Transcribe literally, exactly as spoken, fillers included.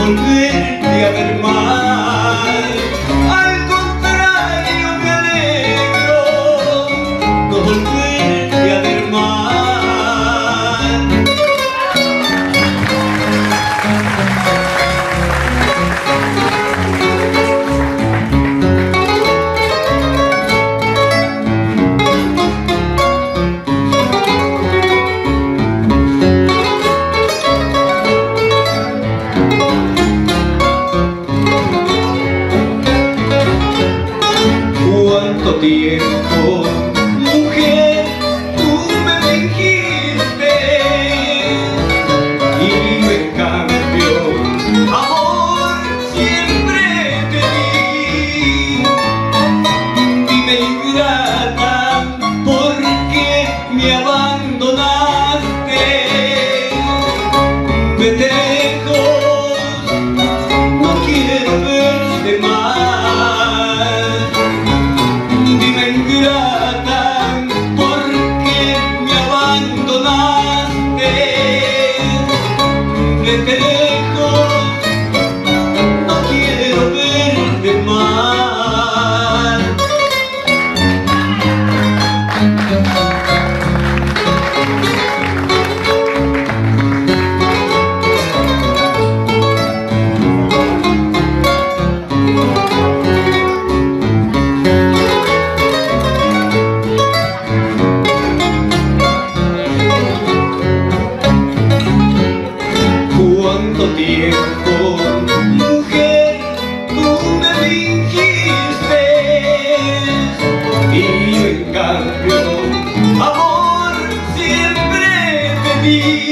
volverte a ver mal. Al contrario me alegro no volverte a ver mal. Cuánto tiempo, mujer, tú me fingiste, y yo en cambio amor siempre te di. Dime ingrata, ¿por qué me abandonaste? Vete lejos, no quiero verte más. Dime ingrata, ¿por qué me abandonaste? Vete lejos, no quiero verte más. Cuánto tiempo, mujer, tú me fingiste, y yo en cambio amor siempre te di.